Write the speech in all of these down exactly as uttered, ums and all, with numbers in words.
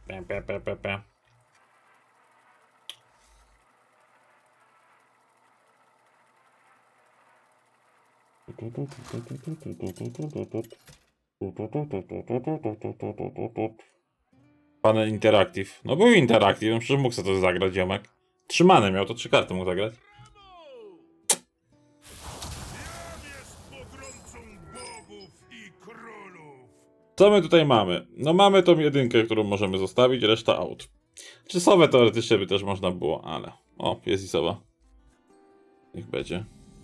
Pe, pe, pe, pe, pe. Panel Interactive. No był Interactive, no przecież mógł sobie to zagrać, ziomek. Trzymane miał, to trzy karty mógł zagrać. Co my tutaj mamy? No mamy tą jedynkę, którą możemy zostawić, reszta out. Czasowe teoretycznie by też można było, ale... O, jest i sowa. Niech będzie.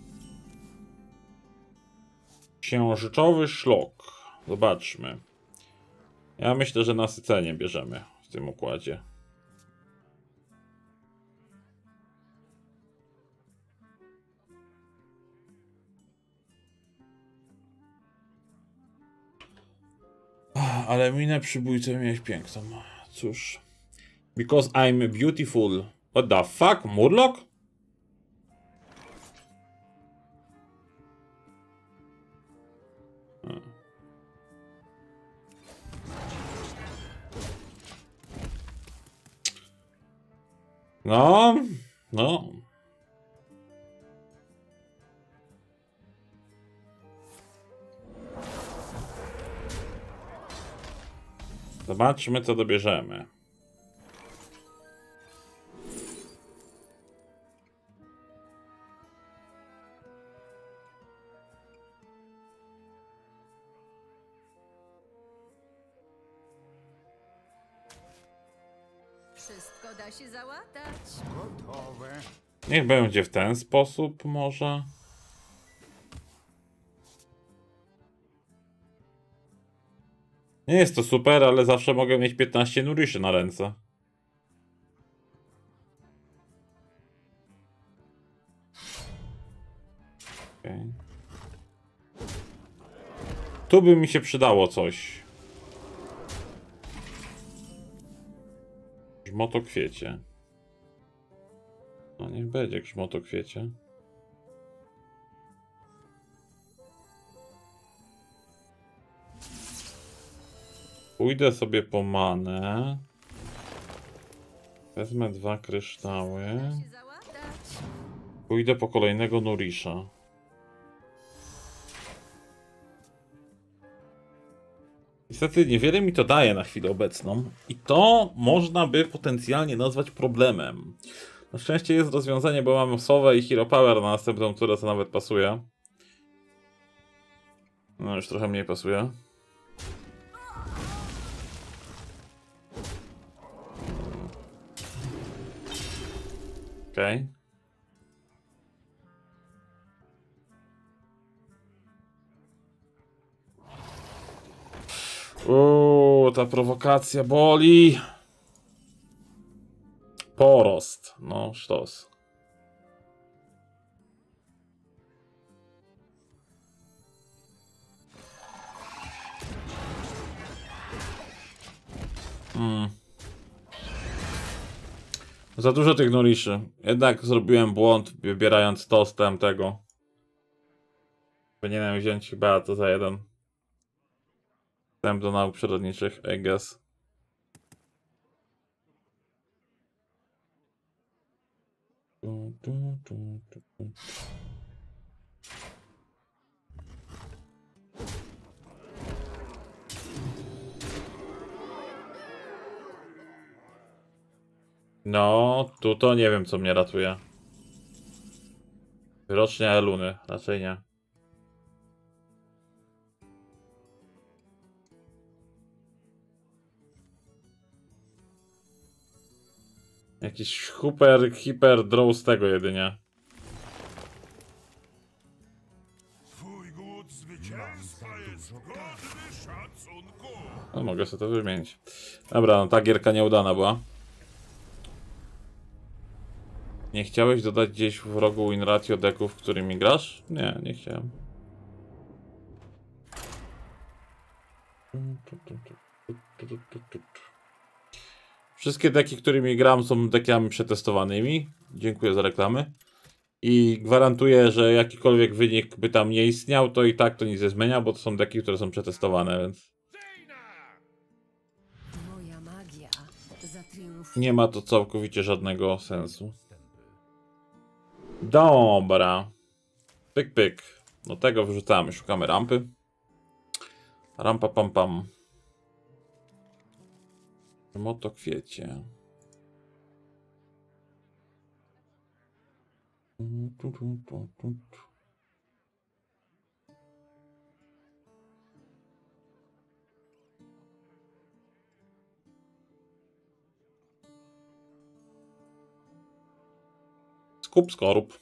Księżycowy szlok. Zobaczmy. Ja myślę, że nasycenie bierzemy w tym układzie. Ale minę przybójcę miałeś piękną. Cóż. Because I'm beautiful. What the fuck? Murloc? Hmm. No. No. Zobaczmy, co dobierzemy. Wszystko da się załatać. Gotowe. Niech będzie w ten sposób, może. Nie jest to super, ale zawsze mogę mieć piętnaście Nuriszy na ręce. Okay. Tu by mi się przydało coś. Grzmotokwiecie. No niech będzie grzmotokwiecie. Pójdę sobie po manę. Wezmę dwa kryształy. Pójdę po kolejnego Nurisza. Niestety niewiele mi to daje na chwilę obecną. I to można by potencjalnie nazwać problemem. Na szczęście jest rozwiązanie, bo mamy Sowę i Hero Power na następną turę, co nawet pasuje. No już trochę mniej pasuje. Okej. Okay. Uuu, ta prowokacja boli. Porost. No, sztos. Hmm. Za dużo tych Nuriszy. Jednak zrobiłem błąd, wybierając tostem tego. Powinienem wziąć chyba to za jeden. Wstęp do nauk przyrodniczych, I guess. No, tu to nie wiem, co mnie ratuje. Wyrocznia Eluny, raczej nie. Jakiś super, hiper draw z tego jedynie. Twój głód zwycięstwa jest godny szacunku. No, mogę sobie to wymienić. Dobra, no ta gierka nieudana była. Nie chciałeś dodać gdzieś w rogu win ratio decków, którymi grasz? Nie, nie chciałem. Wszystkie deki, którymi gram, są dekami przetestowanymi. Dziękuję za reklamy. I gwarantuję, że jakikolwiek wynik by tam nie istniał, to i tak to nic nie zmienia, bo to są deki, które są przetestowane, więc... Moja magia za triumf. Nie ma to całkowicie żadnego sensu. Dobra. Pyk, pyk. Do tego wrzucamy. Szukamy rampy. Rampa pam pam. Motokwiecie. Skup skorup.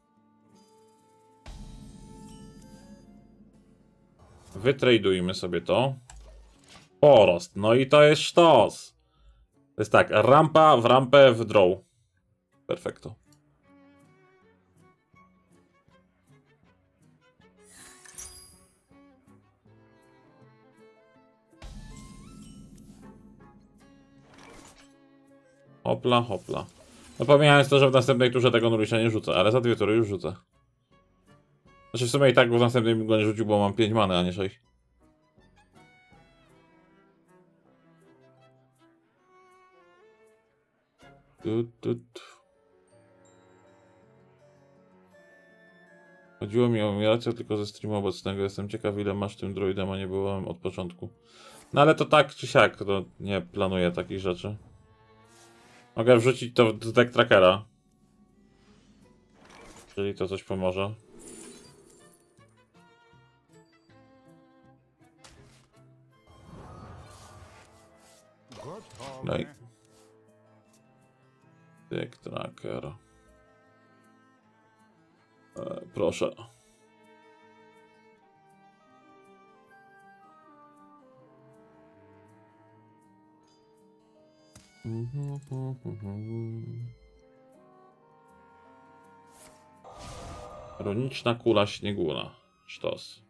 Wytradujmy sobie to. Porost. No i to jest sztos. To jest tak, rampa w rampę w draw. Perfekto. Hopla, hopla. No pomijając to, że w następnej turze tego Nurisza nie rzucę, ale za dwie tury już rzucę. Znaczy w sumie i tak w następnym go nie rzucił, bo mam pięć many, a nie sześć. Tut, tut. Chodziło mi o umierację tylko ze streamu obecnego. Jestem ciekaw, ile masz tym droidem, a nie byłem od początku. No ale to tak czy siak, to nie planuję takich rzeczy. Mogę wrzucić to do deck trackera. Jeżeli to coś pomoże. Gotowe. Daj. Deck tracker. E, proszę. Runiczna kula śniegula. Sztos.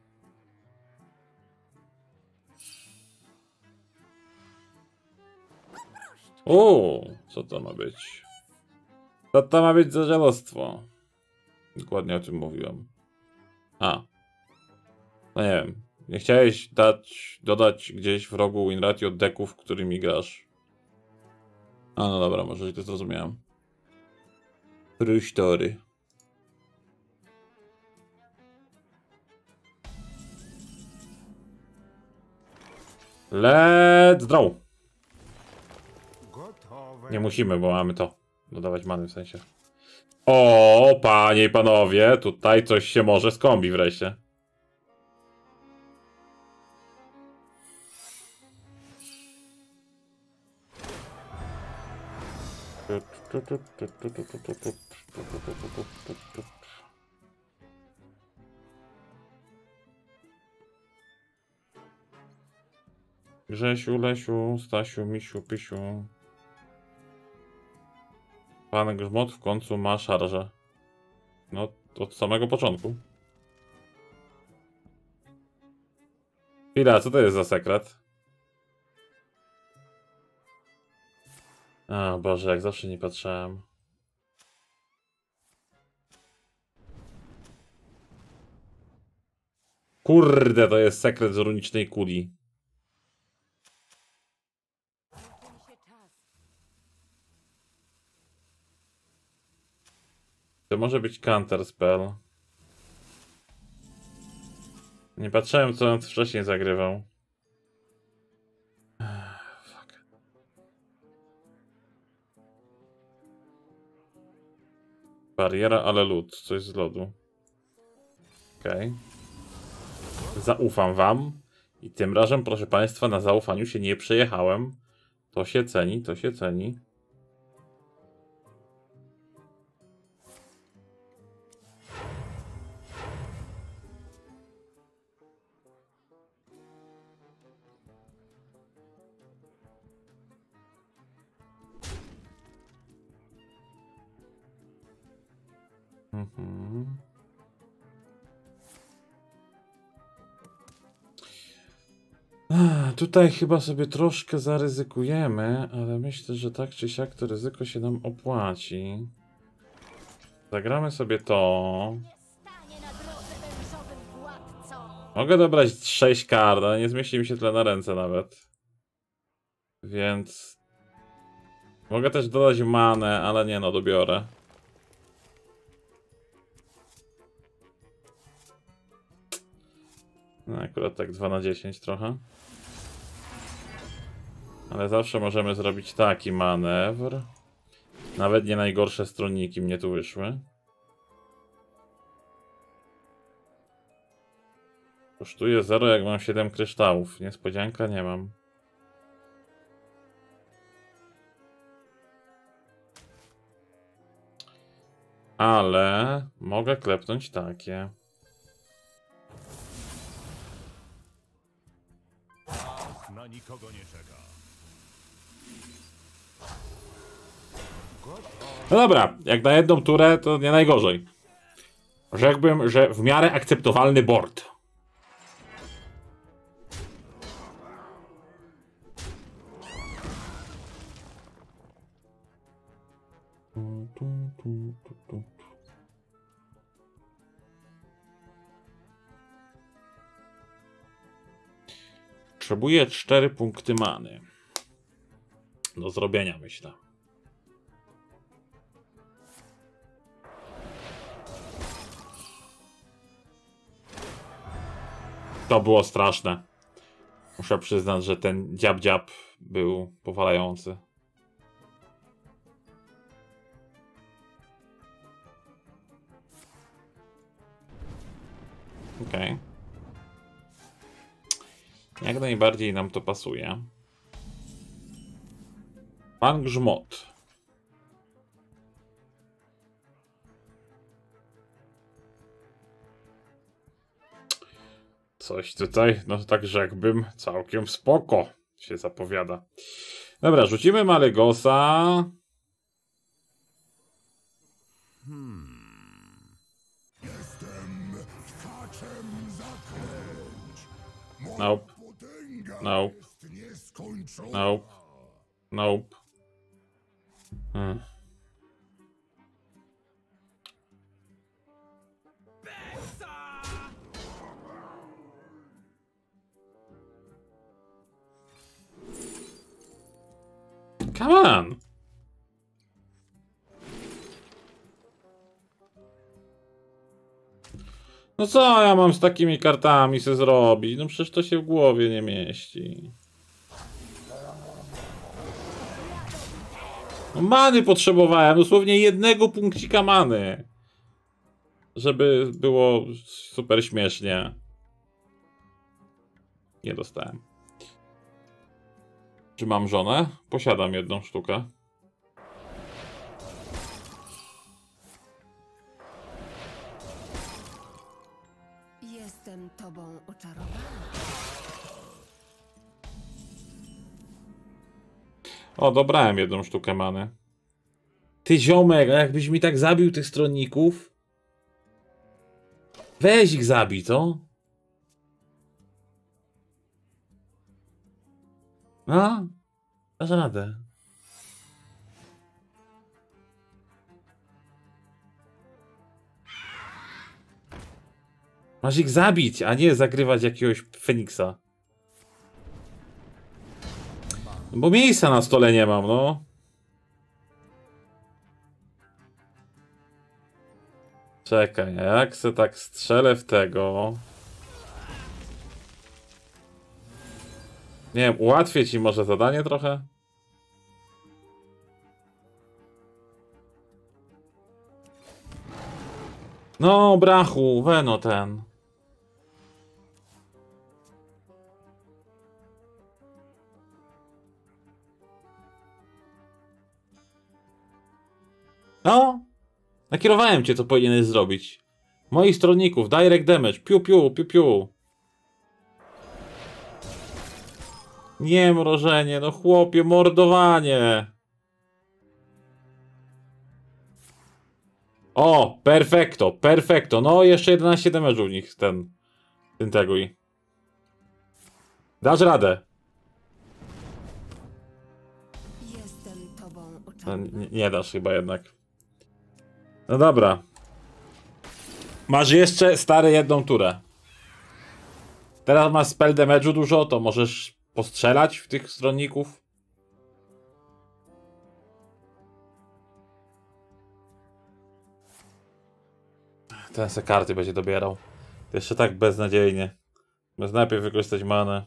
O, co to ma być? Co to ma być za dziadostwo? Dokładnie o tym mówiłem. A. No nie wiem. Nie chciałeś dać, dodać gdzieś w rogu win ratio decków, którymi grasz. A no dobra, może to zrozumiałem. Rusztory. Let's draw. Gotowe. Nie musimy, bo mamy to. Dodawać many w sensie. O, panie i panowie, tutaj coś się może skombi wreszcie. Grzesiu, Lesiu, Stasiu, Misiu, Pisiu. Pan Grzmot w końcu ma szarżę. No, od samego początku. Chwila, co to jest za sekret? O Boże, jak zawsze nie patrzyłem. Kurde, to jest sekret z runicznej kuli. To może być counter spell. Nie patrzyłem, co on wcześniej zagrywał. Fuck. Bariera, ale lód. Coś z lodu. Okej. Okay. Zaufam wam. I tym razem, proszę państwa, na zaufaniu się nie przejechałem. To się ceni, to się ceni. Mhm. Tutaj chyba sobie troszkę zaryzykujemy, ale myślę, że tak czy siak to ryzyko się nam opłaci. Zagramy sobie to. Mogę dobrać sześć kart, ale nie zmieści mi się tyle na ręce nawet. Więc Mogę też dodać manę, ale nie no, dobiorę. No akurat tak dwa na dziesięć trochę. Ale zawsze możemy zrobić taki manewr. Nawet nie najgorsze stronniki mnie tu wyszły. Kosztuje zero, jak mam siedem kryształów. Niespodzianka nie mam. Ale mogę klepnąć takie. Na nikogo nie czeka. No dobra, jak na jedną turę, to nie najgorzej. Rzekłbym, że w miarę akceptowalny board. Potrzebuję cztery punkty many. Do zrobienia, myślę. To było straszne. Muszę przyznać, że ten dziab dziab był powalający. Okej. Okay. Jak najbardziej nam to pasuje. Pan Grzmot. Coś tutaj, no tak rzekłbym, całkiem spoko się zapowiada. Dobra, rzucimy Malegosa. Hmm. Jestem tkaczem zaklęć. Nope. Nope. Nope. Nope. Hmm. Come on! No co ja mam z takimi kartami se zrobić? No przecież to się w głowie nie mieści. No many potrzebowałem, dosłownie jednego punkcika many. Żeby było super śmiesznie. Nie dostałem. Czy mam żonę? Posiadam jedną sztukę. Jestem tobą oczarowana. O, dobrałem jedną sztukę many. Ty ziomek, a jakbyś mi tak zabił tych stronników? Weź ich zabij, co? A? Dasz radę. Masz ich zabić, a nie zagrywać jakiegoś Feniksa. Bo miejsca na stole nie mam, no. Czekaj, jak se tak strzelę w tego... Nie wiem, ułatwię ci może zadanie trochę? No, brachu, weno ten. No, nakierowałem cię, co powinieneś zrobić. Moich stronników, direct damage, piu piu, piu piu. Nie mrożenie, no chłopie, mordowanie. O, perfekto, perfekto. No, jeszcze jedenaście damage'u w nich ten, ten tego i. Dasz radę. Jestem tobą No, oczarowana. nie, nie dasz chyba jednak. No dobra. Masz jeszcze, stary, jedną turę. Teraz masz spell damage'u dużo, to możesz postrzelać w tych stronników. Ten se karty będzie dobierał. Jeszcze tak beznadziejnie. Bez najpierw wykorzystać manę.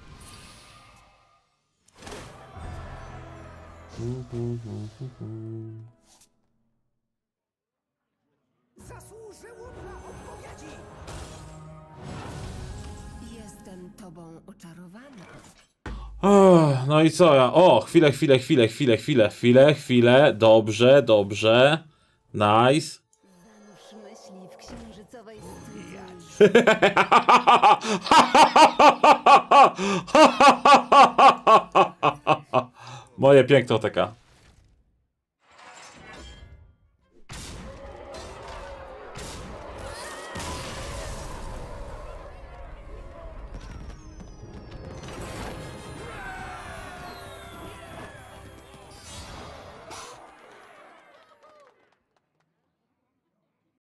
Zasłużyło na odpowiedzi! Jestem tobą oczarowana. O, no i co ja? O, chwilę, chwilę, chwilę, chwilę, chwilę, chwilę, chwilę. Dobrze, dobrze. Nice. Zanurz myśli w księżycowej studni. Moje piękne O T K.